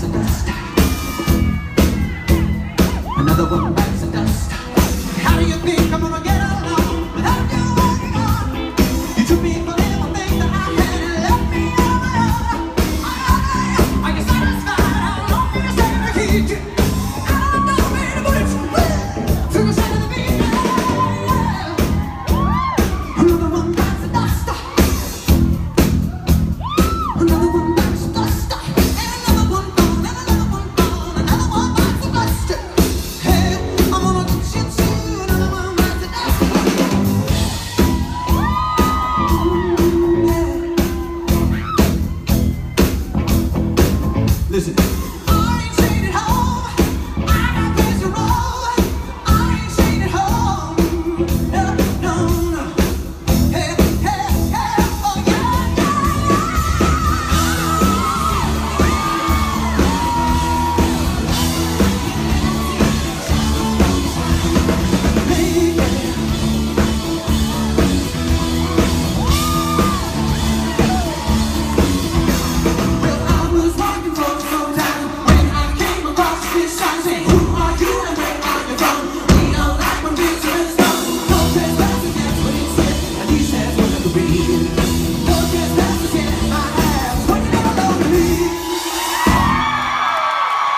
bites the dust. Another one bites the dust. How do you think I'm gonna get along without you walking on? You took me for everything that I had and left me alone. Are you satisfied? How long do you say to keep you? I don't know, baby, but it's to the side of the beat. Another one bites the dust. Another one bites the dust. And another one gone, and another one gone. Another one bites the dust. Hey, I'm gonna get you too. Another one bites the dust. Yeah. Listen.